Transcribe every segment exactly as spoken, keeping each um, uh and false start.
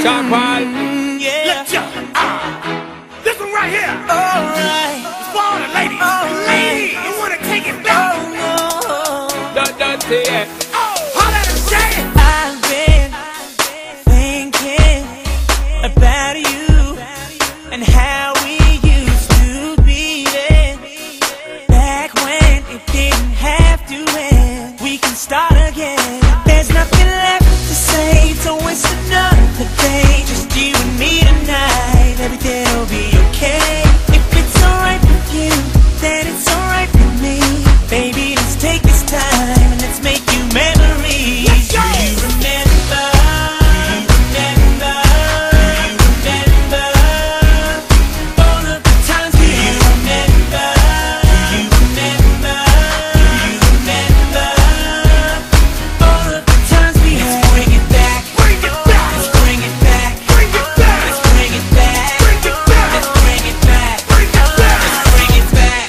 Sean Paul. Mm, yeah. Let's go. Ah. This one right here. Alright. It's for all the ladies. Oh, ladies, you wanna take it back? Oh no. Don't, don't say it. Oh, holla at him, Jay. I've been thinking about you and how we used to be then. Back when it didn't have to end. We can start again. There's nothing left to say, so it's another day. Just you and me tonight. Everything'll be okay. If it's alright with you, then it's alright with me. Baby, let's take this time and let's make you memories. Let's go. Do you remember? Do you remember? Do you remember all of the times? Do you remember? Do you remember? Do you remember all of the times we had? Let's bring it back. Bring it back. Let's bring it back. Bring it back. Let's bring it back. Bring it back. Let's bring it back. Bring it back. Let's bring it back.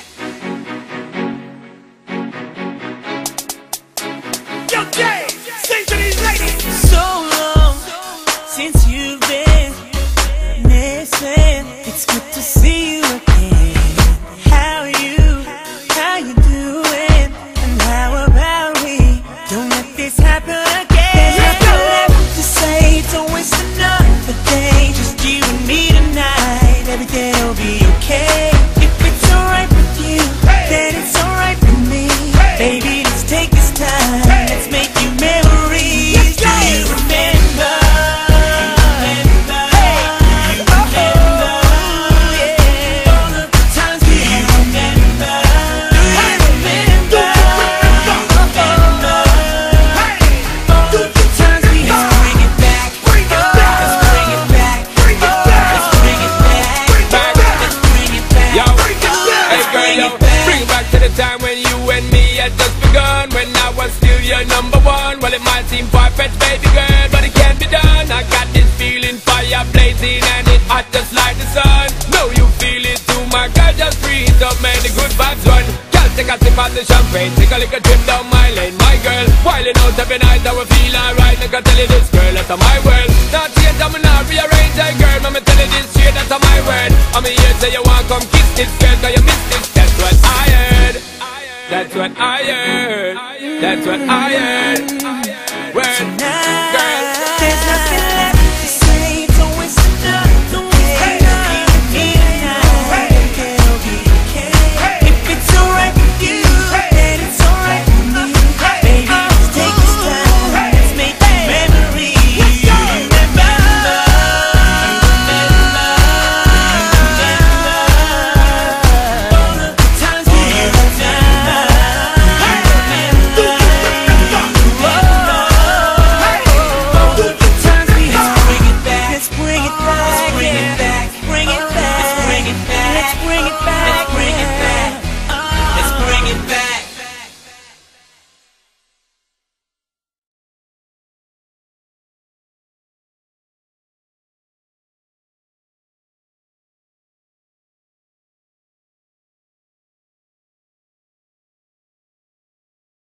Yo, Jay, sing to these ladies. So long since you've been missing. It's good to see you again. How you, how you doing? And how about we don't let this happen again? There's nothing left to say, so it's another day. Just you and me tonight. Everything'll be okay. If it's alright with you, then it's alright with me. Baby, let's take this time. Let's make you memories. Do you remember? Remember? Do you remember? Yeah. All of the times we had. Remember? Do you remember? Remember? All of the times we had. Let's bring it back. Bring it back. Let's bring it back. Bring it back. Let's bring it back. Bring it back. Let's bring it back. Yo, Bring it back. hey girl, yo, bring back to the time when you and me had just begun. When I was still your number one. Well, it might seem far-fetched, baby girl, but it can't be done. I got this feeling, fire blazing, and it hot just like the sun. Know you feel it too, my girl, just breathe up, man, the good vibes run. Girl, take a sip of the champagne, take a little trip down my lane, my girl. Wilding out every night, I will feel alright. Like I tell you this, girl, that's my world. Not change, I'm not rearrange, hey girl, I'ma tell you this straight, that's my word. I'm here, say you want come kiss this girl, cause you missed this. That's what I heard. That's what I heard. That's what I heard. Word. Tonight